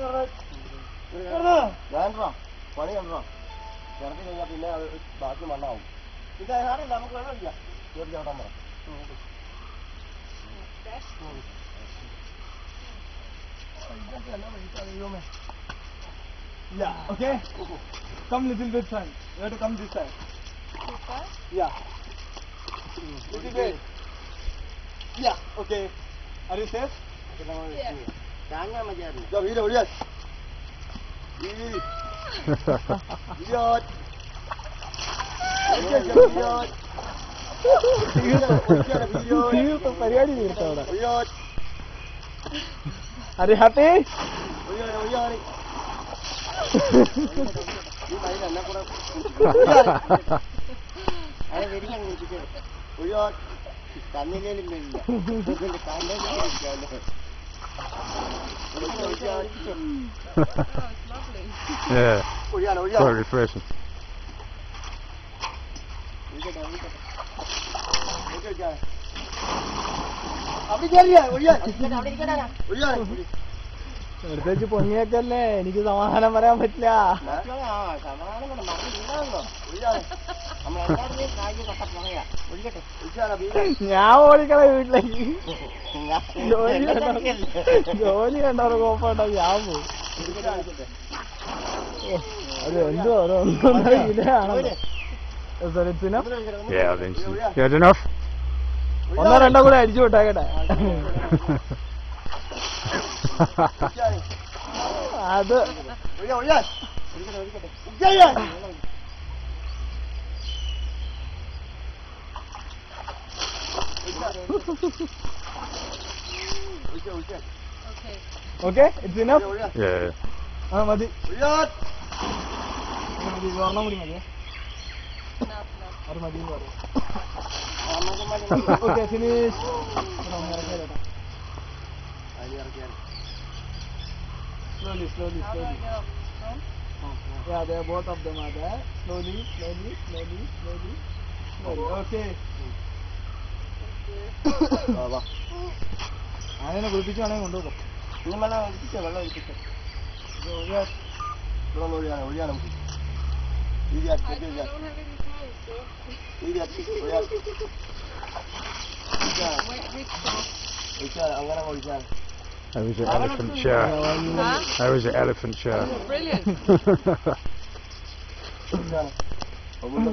വേണ്ട പണി കണ്ടോ കിടത്തി കഴിഞ്ഞാൽ പിന്നെ അത് ബാക്കി മണ്ണാവും പിന്നെ സാറില്ല നമുക്ക് വെള്ളമില്ല കയറി ചവിട്ടാൻ പറ Yeah, okay? Come little bit son. You have to come this side. This side? Yeah. Little bit. Yeah, okay. Are you safe? Yeah. Jangan macam ni. Jom, hidup, lihat. Lihat. Lihat. Lihat. Are you happy? Lihat. Ini baik nak kurang. Ada beri yang gitu. Lihat. Kami ni ni. Bukan kami ni. Yeah. Quite refreshing. എടുത്തേക്ക് പൊങ്ങിയേക്കല്ലേ എനിക്ക് സമാധാനം പറയാൻ പറ്റില്ല ഞാൻ ഓടിക്കണ വീട്ടിലേക്ക് ജോലി കണ്ടവർ കോപ്പുണ്ടോ ഞാൻ പോകും അത് എന്തോ ഇതാണല്ലോ Yeah, I think so. Good enough? ഒന്നോ രണ്ടോ കൂടെ അടിച്ചു വിട്ടേക്കട്ടെ അത് ഓക്കെ ഇറ്റ്സ് ഇനഫ് Yeah. ആ മതി ഒരെണ്ണം കൂടി മതിയേ അത് മതി എന്ന് പറയാം okay finish slowly yeah they are both of them are there slowly okay ആനേനെ കുളിപ്പിച്ച് വേണമെങ്കിൽ കൊണ്ടുപോകും How was your elephant show? Huh? How was your elephant show? Brilliant.